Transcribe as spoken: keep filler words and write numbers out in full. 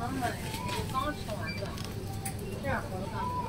刚买，我刚吃完的，这样活的饭。